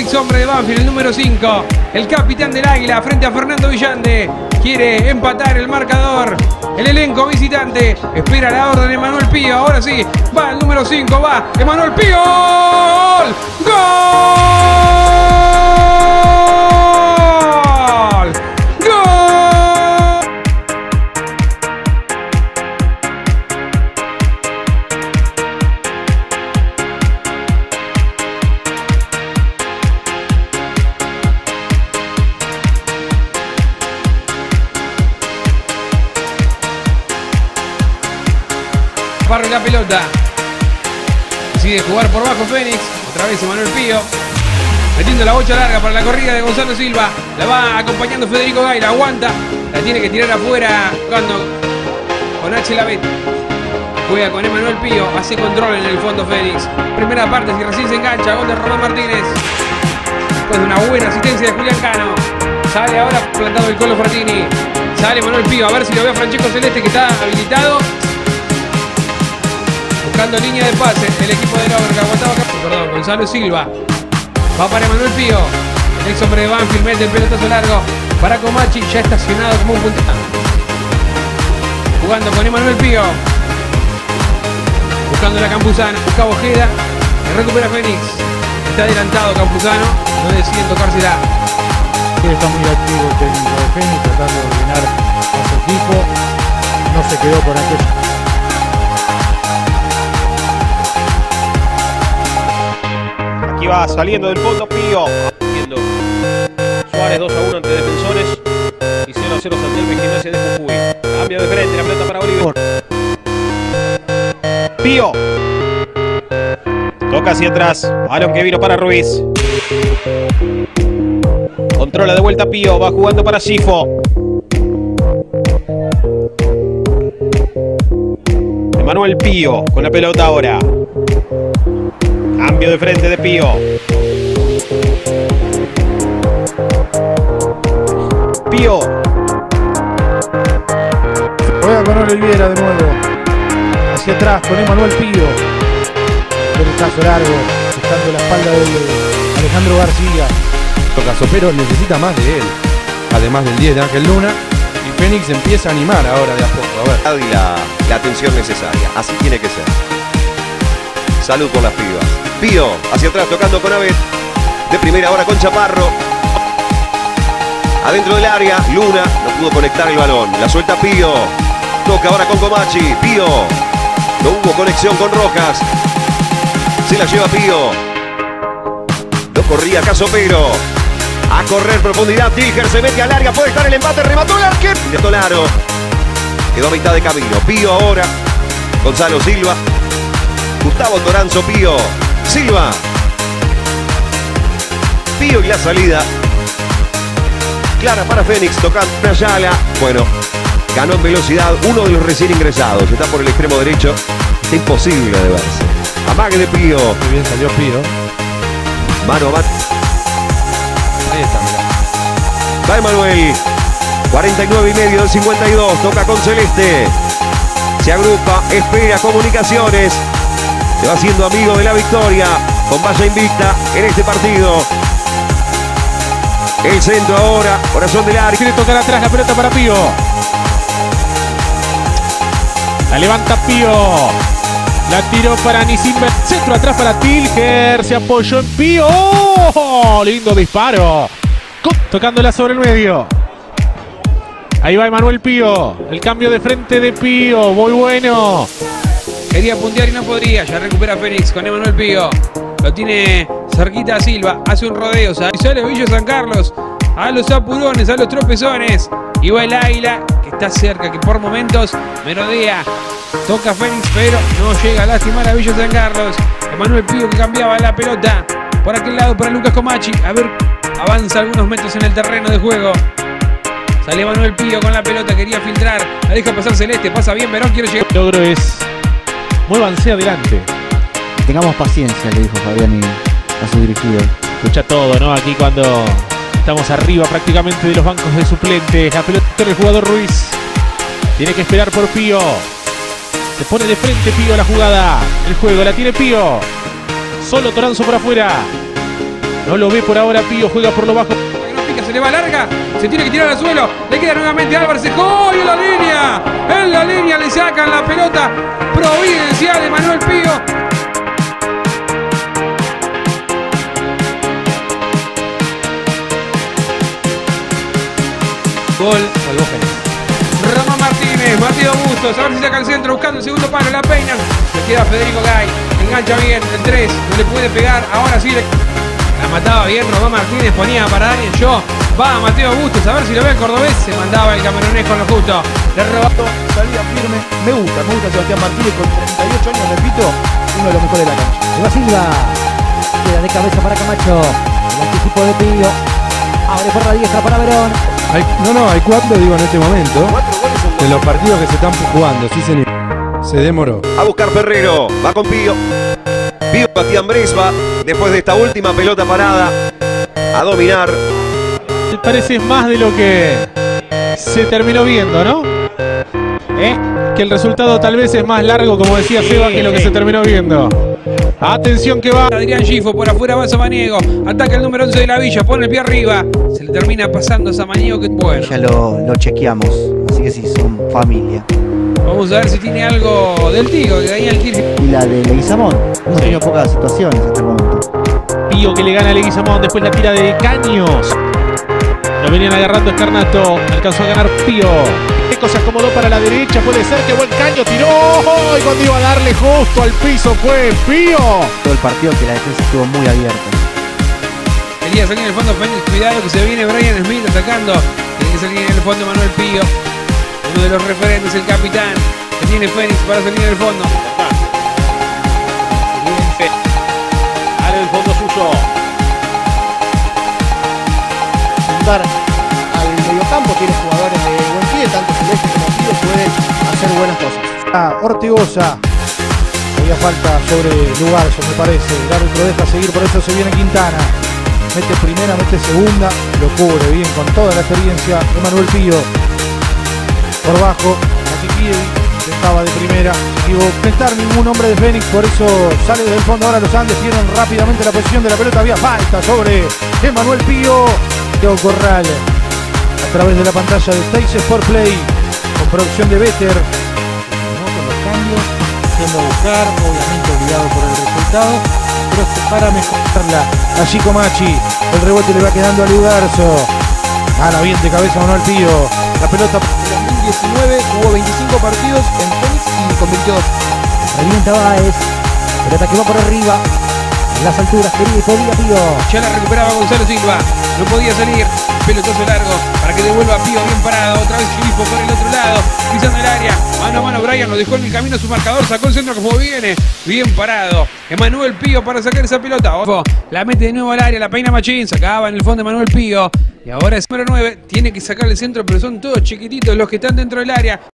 ex hombre de Banfield, el número 5, el capitán del Águila, frente a Fernando Villande. Quiere empatar el marcador. El elenco visitante espera la orden de Emanuel Pío. Ahora sí, va el número 5, va Emanuel Pío. ¡Gol! ¡Gol! ¡Gol! Barre la pelota. Decide jugar por bajo Fénix. Otra vez Emanuel Pío. Metiendo la bocha larga para la corrida de Gonzalo Silva. La va acompañando Federico Gaira. Aguanta. La tiene que tirar afuera. Jugando con H. Lavet. Juega con Emanuel Pío. Hace control en el fondo Fénix. Primera parte, si recién se engancha. Gol de Román Martínez. Después de una buena asistencia de Julián Cano. Sale ahora plantado el Colo Frattini. Sale Emanuel Pío. A ver si lo ve a Francesco Celeste, que está habilitado. Buscando línea de pase, el equipo de Logro que aguantaba acá. Perdón, Gonzalo Silva. Va para Emanuel Pío. El ex hombre de Banfield mete el pelotazo largo para Comachi, ya estacionado como un puntero. Jugando con Emanuel Pío. Buscando la Campuzano. Busca Ojeda. Que recupera Fénix. Está adelantado Campuzano. No deciden tocársela. Sí, está muy activo el técnico de Fénix, tratando de ordenar a su equipo. No se quedó por aquello. Aquí va saliendo del fondo Pío. Viendo Suárez 2-1 ante Defensores y 0-0 Santelmo y Gimnasia de Jujuy. Cambia de frente la pelota para Bolívar. Pío. Toca hacia atrás. Balón que vino para Ruiz. Controla de vuelta Pío. Va jugando para Sifo. Emanuel Pío con la pelota ahora. Cambio de frente de Pío. Pío. Juega con Oliviera de nuevo. Hacia atrás con Emanuel Pío. Pelotazo largo. Buscando la espalda de Alejandro García. Casopero necesita más de él. Además del 10 de Ángel Luna. Y Fénix empieza a animar ahora de a poco. A ver. Y la atención necesaria. Así tiene que ser. Salud por las pibas. Pío hacia atrás tocando con Abet. De primera ahora con Chaparro. Adentro del área. Luna no pudo conectar el balón. La suelta Pío. Toca ahora con Comachi. Pío. No hubo conexión con Rojas. Se la lleva Pío. No corría Casopero. A correr profundidad. Tilger se mete al área. Puede estar el empate. Remató el arquero. De Tolaro. Quedó a mitad de camino. Pío ahora. Gonzalo Silva. Gustavo Toranzo Pío. Silva. Pío y la salida. Clara para Fénix. Tocando Ayala. Bueno, ganó en velocidad uno de los recién ingresados. Está por el extremo derecho. Está imposible de verse. Amague de Pío. Muy bien salió Pío. Mano a mano. Ahí está, mirá. Va Emanuel. 49 y medio del 52. Toca con Celeste. Se agrupa. Espera Comunicaciones. Se va haciendo amigo de la victoria. Con valla invicta en este partido. El centro ahora. Corazón del área. Quiere tocar atrás la pelota para Pío. La levanta Pío. La tiró para Nisimber. Centro atrás para Tilger. Se apoyó en Pío. ¡Oh! Lindo disparo. Tocándola sobre el medio. Ahí va Emanuel Pío. El cambio de frente de Pío. Muy bueno. Quería puntear y no podría. Ya recupera Fénix con Emanuel Pío. Lo tiene cerquita a Silva. Hace un rodeo. Sale Villa San Carlos. A los apurones, a los tropezones. Y va el Águila, que está cerca, que por momentos merodea. Toca Fénix, pero no llega a lastimar a Villa San Carlos. Emanuel Pío que cambiaba la pelota por aquel lado para Lucas Comachi. A ver, avanza algunos metros en el terreno de juego. Sale Emanuel Pío con la pelota, quería filtrar. La deja pasar Celeste, pasa bien, Verón quiere llegar. Logro es... Muévanse adelante. Tengamos paciencia, le dijo Fabiani a su dirigido. Escucha todo, ¿no? Aquí cuando estamos arriba prácticamente de los bancos de suplentes. La pelota del jugador Ruiz. Tiene que esperar por Pío. Se pone de frente Pío a la jugada. El juego la tiene Pío. Solo Toranzo por afuera. No lo ve por ahora Pío, juega por lo bajo. No pica, se le va larga, se tiene que tirar al suelo, le queda nuevamente Álvarez, ¡gol! En la línea le sacan la pelota providencial de Manuel Pío. Gol. Ramón Martínez, Mateo Bustos, a ver si saca el centro buscando el segundo palo, la peina. Le queda Federico Gay, engancha bien, el 3, no le puede pegar, ahora sí la mataba bien Ramón Martínez, ponía para Daniel Yo. Va Mateo Bustos, a ver si lo ve el cordobés, se mandaba el camerunés con lo justo. Le robó. Salida firme. Me gusta Sebastián Martínez con 38 años, repito, uno de los mejores de la cancha. Se va Silva. Queda de cabeza para Camacho. El anticipo de Pío. Abre por la diestra para Verón. Hay 4, digo, en este momento. De los partidos que se están jugando, sí señor. Se demoró. A buscar Ferrero, va con Pío. Pío Bastián Bresva, después de esta última pelota parada, a dominar. Me parece más de lo que se terminó viendo, ¿no? Que el resultado tal vez es más largo, como decía Seba, que lo que se terminó viendo. Atención que va. Adrián Gifo, por afuera va Samaniego. Ataca el número 11 de la Villa, pone el pie arriba. Se le termina pasando a Samaniego, que bueno. Ya lo chequeamos, así que sí, son familia. Vamos a ver si tiene algo del Tigo, que Daniel Kirchner. Y la de Leguizamón, hemos tenido pocas situaciones hasta el momento. Pío que le gana a Leguizamón, después la tira de Caños. Lo venían agarrando Escarnato, alcanzó a ganar Pío. Eco se acomodó para la derecha, puede ser que buen Caño tiró. Y cuando iba a darle justo al piso fue Pío. Todo el partido que la defensa estuvo muy abierta. Quería salir en el fondo Fénix, cuidado que se viene Brian Smith atacando. Tiene que salir en el fondo Manuel Pío. Uno de los referentes, el capitán, que tiene Fénix para salir en el fondo. Sale del fondo suyo. Juntar al mediocampo, tiene jugadores de buen pie, tanto Celeste como Pío pueden hacer buenas cosas. Ortigosa. Había falta sobre Lugarzo, me parece. El árbitro deja seguir, por eso se viene Quintana. Mete primera, mete segunda, lo cubre bien con toda la experiencia de Manuel Pío. Por bajo, Matikiewicz dejaba de primera, se equivocó. No estar ningún hombre de Fénix, por eso sale del fondo ahora los Andes, tienen rápidamente la posición de la pelota, había falta sobre Emanuel Pío. Teo Corral, a través de la pantalla de Teis Sport Play, con producción de Better. Con los cambios, yendo a buscar, obviamente obligado por el resultado, pero para mejorarla a Chico Machi. El rebote le va quedando a Lugarzo. Gana bien de cabeza Manuel Pío. La pelota. En 2019 hubo 25 partidos en Fénix y convirtió 2. Revienta Báez. Pelota que va por arriba. En las alturas, querido, podía Pío. Ya la recuperaba Gonzalo Silva. No podía salir. Pelotazo largo para que devuelva a Pío bien parado. Otra vez Gifo por el otro lado. Pisando el área. Mano a mano Brian lo dejó en el camino su marcador. Sacó el centro como viene. Bien parado. Emanuel Pío para sacar esa pelota. Ojo. La mete de nuevo al área. La peina Machín. Sacaba en el fondo Emanuel Pío. Y ahora es número 9. Tiene que sacar el centro, pero son todos chiquititos los que están dentro del área.